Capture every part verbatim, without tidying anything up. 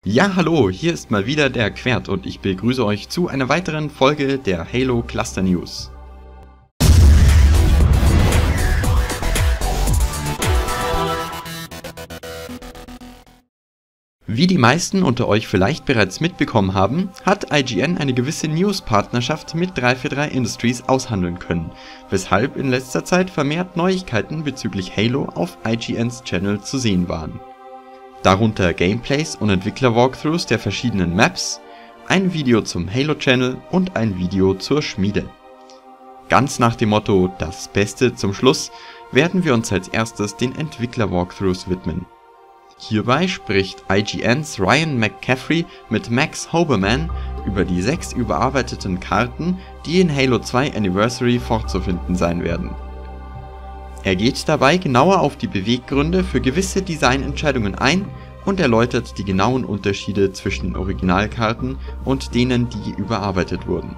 Ja, hallo, hier ist mal wieder der Quert und ich begrüße euch zu einer weiteren Folge der Halo Cluster News. Wie die meisten unter euch vielleicht bereits mitbekommen haben, hat I G N eine gewisse News-Partnerschaft mit drei vier drei Industries aushandeln können, weshalb in letzter Zeit vermehrt Neuigkeiten bezüglich Halo auf I G Ns Channel zu sehen waren. Darunter Gameplays und Entwickler-Walkthroughs der verschiedenen Maps, ein Video zum Halo-Channel und ein Video zur Schmiede. Ganz nach dem Motto „Das Beste zum Schluss" werden wir uns als erstes den Entwickler-Walkthroughs widmen. Hierbei spricht I G Ns Ryan McCaffrey mit Max Hoberman über die sechs überarbeiteten Karten, die in Halo zwei Anniversary vorzufinden sein werden. Er geht dabei genauer auf die Beweggründe für gewisse Designentscheidungen ein und erläutert die genauen Unterschiede zwischen den Originalkarten und denen, die überarbeitet wurden.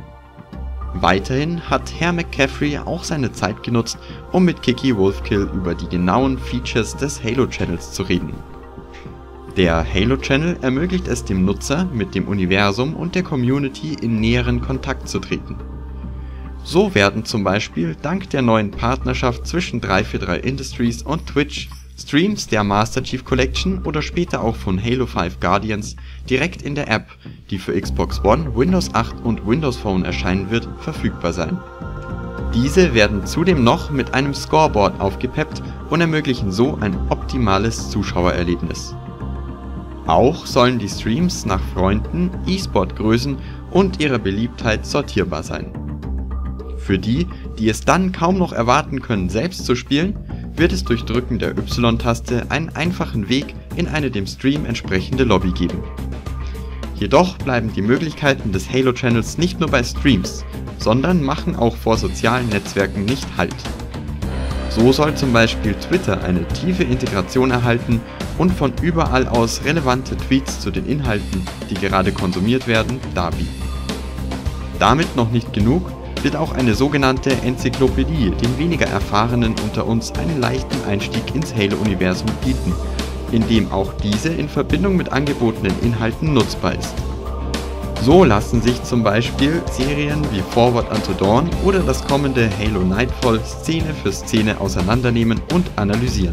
Weiterhin hat Herr McCaffrey auch seine Zeit genutzt, um mit Kiki Wolfkill über die genauen Features des Halo Channels zu reden. Der Halo Channel ermöglicht es dem Nutzer, mit dem Universum und der Community in näheren Kontakt zu treten. So werden zum Beispiel dank der neuen Partnerschaft zwischen drei vier drei Industries und Twitch Streams der Master Chief Collection oder später auch von Halo fünf Guardians direkt in der App, die für Xbox One, Windows acht und Windows Phone erscheinen wird, verfügbar sein. Diese werden zudem noch mit einem Scoreboard aufgepeppt und ermöglichen so ein optimales Zuschauererlebnis. Auch sollen die Streams nach Freunden, E-Sport-Größen und ihrer Beliebtheit sortierbar sein. Für die, die es dann kaum noch erwarten können, selbst zu spielen, wird es durch Drücken der Y-Taste einen einfachen Weg in eine dem Stream entsprechende Lobby geben. Jedoch bleiben die Möglichkeiten des Halo Channels nicht nur bei Streams, sondern machen auch vor sozialen Netzwerken nicht Halt. So soll zum Beispiel Twitter eine tiefe Integration erhalten und von überall aus relevante Tweets zu den Inhalten, die gerade konsumiert werden, darbieten. Damit noch nicht genug, wird auch eine sogenannte Enzyklopädie den weniger Erfahrenen unter uns einen leichten Einstieg ins Halo-Universum bieten, in dem auch diese in Verbindung mit angebotenen Inhalten nutzbar ist. So lassen sich zum Beispiel Serien wie Forward Unto Dawn oder das kommende Halo Nightfall Szene für Szene auseinandernehmen und analysieren.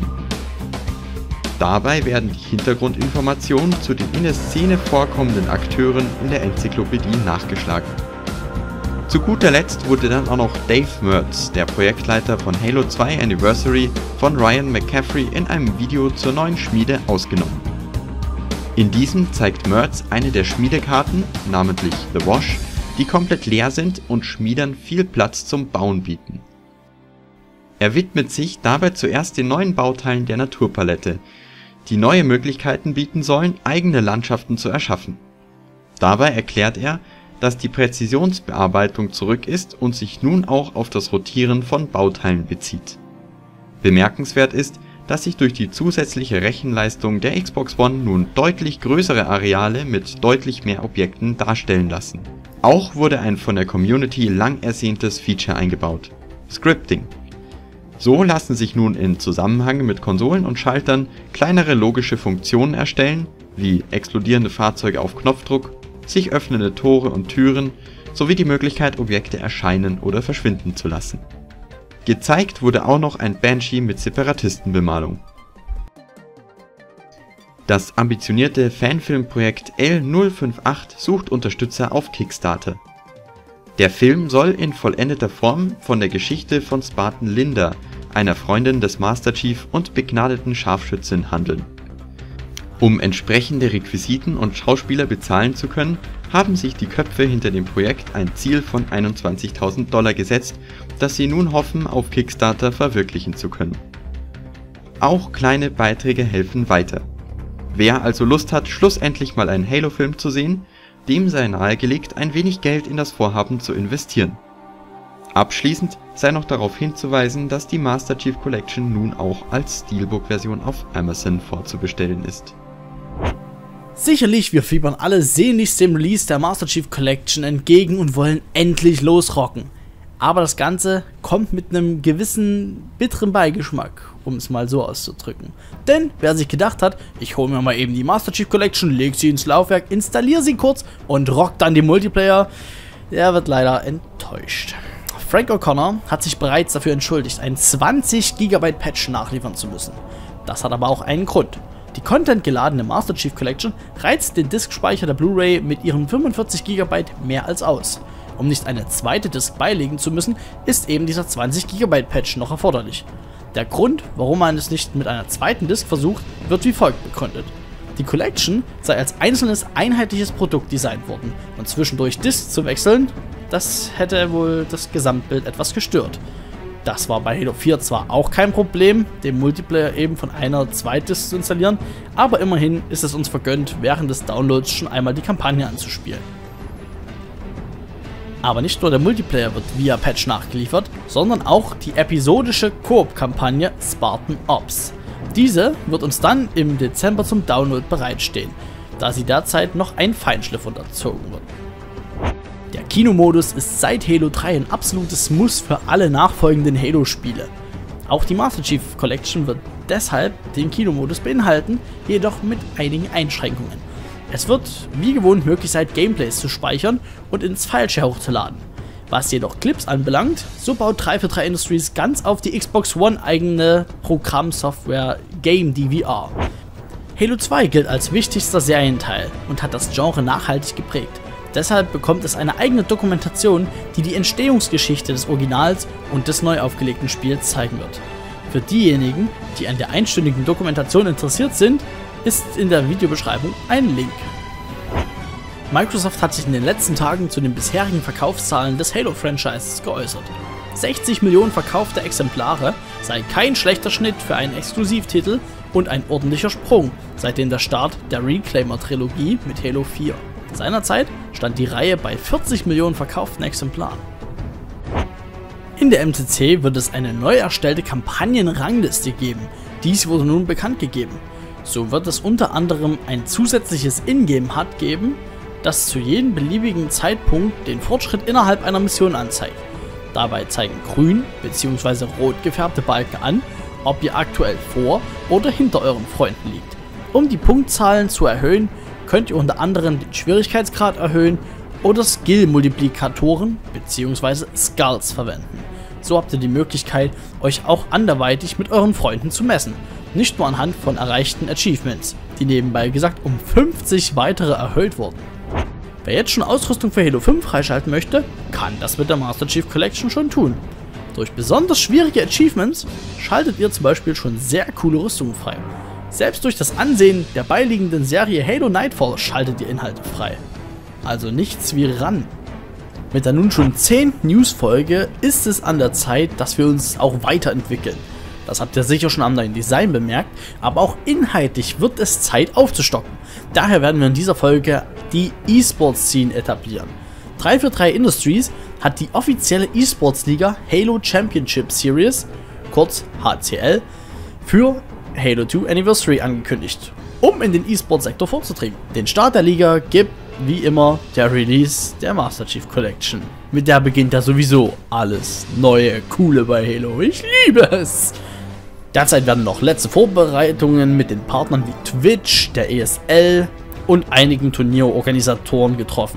Dabei werden die Hintergrundinformationen zu den in der Szene vorkommenden Akteuren in der Enzyklopädie nachgeschlagen. Zu guter Letzt wurde dann auch noch Dave Mertz, der Projektleiter von Halo zwei Anniversary, von Ryan McCaffrey in einem Video zur neuen Schmiede ausgenommen. In diesem zeigt Mertz eine der Schmiedekarten, namentlich The Wash, die komplett leer sind und Schmiedern viel Platz zum Bauen bieten. Er widmet sich dabei zuerst den neuen Bauteilen der Naturpalette, die neue Möglichkeiten bieten sollen, eigene Landschaften zu erschaffen. Dabei erklärt er, dass die Präzisionsbearbeitung zurück ist und sich nun auch auf das Rotieren von Bauteilen bezieht. Bemerkenswert ist, dass sich durch die zusätzliche Rechenleistung der Xbox One nun deutlich größere Areale mit deutlich mehr Objekten darstellen lassen. Auch wurde ein von der Community lang ersehntes Feature eingebaut: Scripting. So lassen sich nun in Zusammenhang mit Konsolen und Schaltern kleinere logische Funktionen erstellen, wie explodierende Fahrzeuge auf Knopfdruck, sich öffnende Tore und Türen sowie die Möglichkeit, Objekte erscheinen oder verschwinden zu lassen. Gezeigt wurde auch noch ein Banshee mit Separatistenbemalung. Das ambitionierte Fanfilmprojekt L null fünf acht sucht Unterstützer auf Kickstarter. Der Film soll in vollendeter Form von der Geschichte von Spartan Linda, einer Freundin des Master Chief und begnadeten Scharfschützin, handeln. Um entsprechende Requisiten und Schauspieler bezahlen zu können, haben sich die Köpfe hinter dem Projekt ein Ziel von einundzwanzigtausend Dollar gesetzt, das sie nun hoffen, auf Kickstarter verwirklichen zu können. Auch kleine Beiträge helfen weiter. Wer also Lust hat, schlussendlich mal einen Halo-Film zu sehen, dem sei nahegelegt, ein wenig Geld in das Vorhaben zu investieren. Abschließend sei noch darauf hinzuweisen, dass die Master Chief Collection nun auch als Steelbook-Version auf Amazon vorzubestellen ist. Sicherlich, wir fiebern alle sehnlichst dem Release der Master Chief Collection entgegen und wollen endlich losrocken. Aber das Ganze kommt mit einem gewissen bitteren Beigeschmack. um es mal so auszudrücken. Denn wer sich gedacht hat, ich hole mir mal eben die Master Chief Collection, leg sie ins Laufwerk, installiere sie kurz und rockt dann die Multiplayer, der wird leider enttäuscht. Frank O'Connor hat sich bereits dafür entschuldigt, einen zwanzig Gigabyte Patch nachliefern zu müssen. Das hat aber auch einen Grund. Die contentgeladene Master Chief Collection reizt den Diskspeicher der Blu-ray mit ihren fünfundvierzig Gigabyte mehr als aus. Um nicht eine zweite Disk beilegen zu müssen, ist eben dieser zwanzig Gigabyte Patch noch erforderlich. Der Grund, warum man es nicht mit einer zweiten Disk versucht, wird wie folgt begründet. Die Collection sei als einzelnes einheitliches Produkt designt worden und zwischendurch Disks zu wechseln, das hätte wohl das Gesamtbild etwas gestört. Das war bei Halo vier zwar auch kein Problem, den Multiplayer eben von einer Zweitdisk zu installieren, aber immerhin ist es uns vergönnt, während des Downloads schon einmal die Kampagne anzuspielen. Aber nicht nur der Multiplayer wird via Patch nachgeliefert, sondern auch die episodische Koop-Kampagne Spartan Ops. Diese wird uns dann im Dezember zum Download bereitstehen, da sie derzeit noch ein Feinschliff unterzogen wird. Der Kinomodus ist seit Halo drei ein absolutes Muss für alle nachfolgenden Halo-Spiele. Auch die Master Chief Collection wird deshalb den Kinomodus beinhalten, jedoch mit einigen Einschränkungen. Es wird wie gewohnt möglich sein, Gameplays zu speichern und ins Fileshare hochzuladen. Was jedoch Clips anbelangt, so baut drei vier drei Industries ganz auf die Xbox One eigene Programmsoftware Game D V R. Halo zwei gilt als wichtigster Serienteil und hat das Genre nachhaltig geprägt. Deshalb bekommt es eine eigene Dokumentation, die die Entstehungsgeschichte des Originals und des neu aufgelegten Spiels zeigen wird. Für diejenigen, die an der einstündigen Dokumentation interessiert sind, ist in der Videobeschreibung ein Link. Microsoft hat sich in den letzten Tagen zu den bisherigen Verkaufszahlen des Halo-Franchises geäußert. sechzig Millionen verkaufte Exemplare sei kein schlechter Schnitt für einen Exklusivtitel und ein ordentlicher Sprung, seitdem der Start der Reclaimer-Trilogie mit Halo vier. Seinerzeit stand die Reihe bei vierzig Millionen verkauften Exemplaren. In der M C C wird es eine neu erstellte Kampagnenrangliste geben. Dies wurde nun bekannt gegeben. So wird es unter anderem ein zusätzliches Ingame-H U D geben, das zu jedem beliebigen Zeitpunkt den Fortschritt innerhalb einer Mission anzeigt. Dabei zeigen grün bzw. rot gefärbte Balken an, ob ihr aktuell vor oder hinter euren Freunden liegt. Um die Punktzahlen zu erhöhen, könnt ihr unter anderem den Schwierigkeitsgrad erhöhen oder Skill-Multiplikatoren bzw. Skulls verwenden. So habt ihr die Möglichkeit, euch auch anderweitig mit euren Freunden zu messen, nicht nur anhand von erreichten Achievements, die nebenbei gesagt um fünfzig weitere erhöht wurden. Wer jetzt schon Ausrüstung für Halo fünf freischalten möchte, kann das mit der Master Chief Collection schon tun. Durch besonders schwierige Achievements schaltet ihr zum Beispiel schon sehr coole Rüstungen frei. Selbst durch das Ansehen der beiliegenden Serie Halo Nightfall schaltet ihr Inhalte frei. Also nichts wie ran. Mit der nun schon zehnten News-Folge ist es an der Zeit, dass wir uns auch weiterentwickeln. Das habt ihr sicher schon am neuen Design bemerkt, aber auch inhaltlich wird es Zeit aufzustocken. Daher werden wir in dieser Folge die E-Sports-Scene etablieren. drei vier drei Industries hat die offizielle E-Sports-Liga Halo Championship Series, kurz H C L, für Halo zwei Anniversary angekündigt, um in den E-Sport-Sektor vorzudringen. Den Start der Liga gibt, wie immer, der Release der Master Chief Collection. Mit der beginnt ja sowieso alles Neue, Coole bei Halo. Ich liebe es! Derzeit werden noch letzte Vorbereitungen mit den Partnern wie Twitch, der E S L und einigen Turnierorganisatoren getroffen.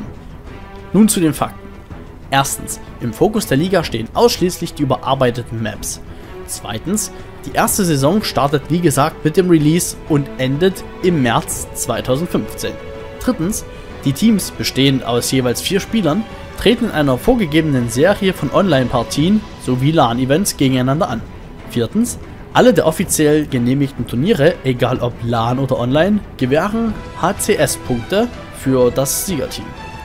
Nun zu den Fakten. Erstens, im Fokus der Liga stehen ausschließlich die überarbeiteten Maps. Zweitens, die erste Saison startet wie gesagt mit dem Release und endet im März zweitausendfünfzehn. Drittens, die Teams, bestehend aus jeweils vier Spielern, treten in einer vorgegebenen Serie von Online-Partien sowie LAN-Events gegeneinander an. Viertens, alle der offiziell genehmigten Turniere, egal ob LAN oder Online, gewähren H C S-Punkte für das Siegerteam.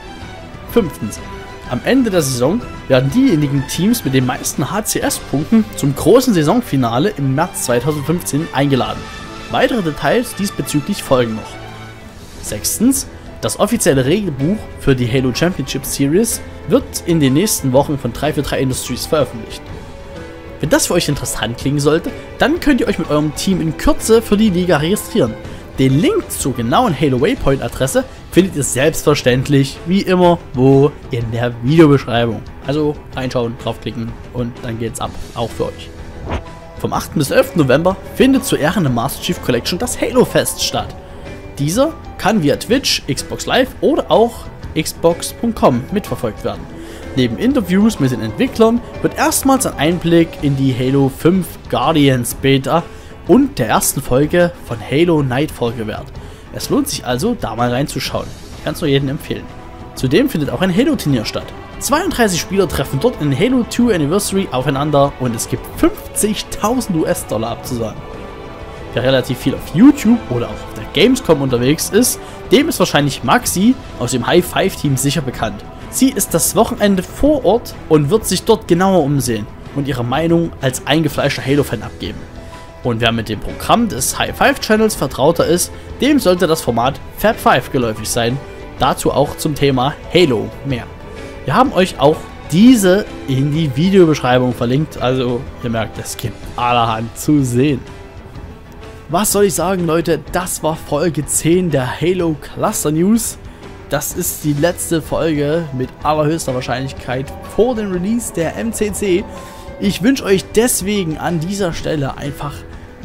Fünftens, am Ende der Saison werden diejenigen Teams mit den meisten H C S-Punkten zum großen Saisonfinale im März zweitausendfünfzehn eingeladen. Weitere Details diesbezüglich folgen noch. Sechstens, das offizielle Regelbuch für die Halo Championship Series wird in den nächsten Wochen von drei vier drei Industries veröffentlicht. Wenn das für euch interessant klingen sollte, dann könnt ihr euch mit eurem Team in Kürze für die Liga registrieren. Den Link zur genauen Halo Waypoint Adresse findet ihr selbstverständlich, wie immer, wo in der Videobeschreibung. Also reinschauen, draufklicken und dann geht's ab, auch für euch. Vom achten bis elften November findet zu Ehren der Master Chief Collection das Halo Fest statt. Dieser kann via Twitch, Xbox Live oder auch Xbox Punkt com mitverfolgt werden. Neben Interviews mit den Entwicklern wird erstmals ein Einblick in die Halo fünf Guardians Beta und der ersten Folge von Halo Nightfall gewährt. Es lohnt sich also, da mal reinzuschauen. Ich kann es nur jedem empfehlen. Zudem findet auch ein Halo-Turnier statt. zweiunddreißig Spieler treffen dort in Halo zwei Anniversary aufeinander und es gibt fünfzigtausend US-Dollar abzusagen. Wer relativ viel auf YouTube oder auch auf der Gamescom unterwegs ist, dem ist wahrscheinlich Maxi aus dem High Five Team sicher bekannt. Sie ist das Wochenende vor Ort und wird sich dort genauer umsehen und ihre Meinung als eingefleischter Halo-Fan abgeben. Und wer mit dem Programm des High Five Channels vertrauter ist, dem sollte das Format Fab fünf geläufig sein. Dazu auch zum Thema Halo mehr. Wir haben euch auch diese in die Videobeschreibung verlinkt, also ihr merkt, es gibt allerhand zu sehen. Was soll ich sagen, Leute, das war Folge zehn der Halo Cluster News. Das ist die letzte Folge mit allerhöchster Wahrscheinlichkeit vor dem Release der M C C. Ich wünsche euch deswegen an dieser Stelle einfach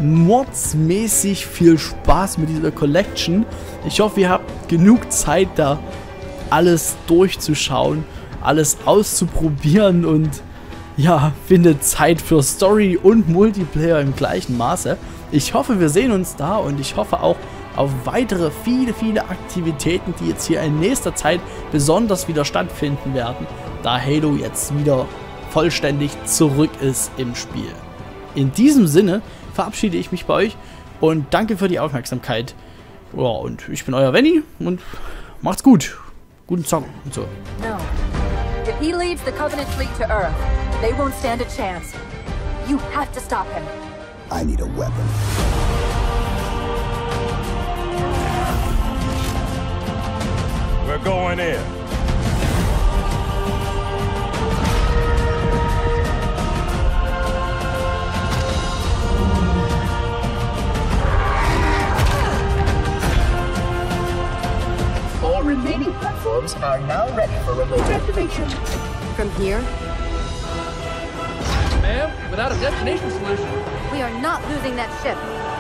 mordsmäßig viel Spaß mit dieser Collection. Ich hoffe, ihr habt genug Zeit, da alles durchzuschauen, alles auszuprobieren und ja, findet Zeit für Story und Multiplayer im gleichen Maße. Ich hoffe, wir sehen uns da und ich hoffe auch auf weitere viele, viele Aktivitäten, die jetzt hier in nächster Zeit besonders wieder stattfinden werden, da Halo jetzt wieder vollständig zurück ist im Spiel. In diesem Sinne verabschiede ich mich bei euch und danke für die Aufmerksamkeit. Ja, und ich bin euer Venny und macht's gut. Guten Song und so. No. If he leads the Covenant fleet to Earth, they won't stand a chance. You have to stop him. I need a weapon. We're going in. All remaining platforms are now ready for remote activation. From here, Ma'am, without a destination solution. we are not losing that ship.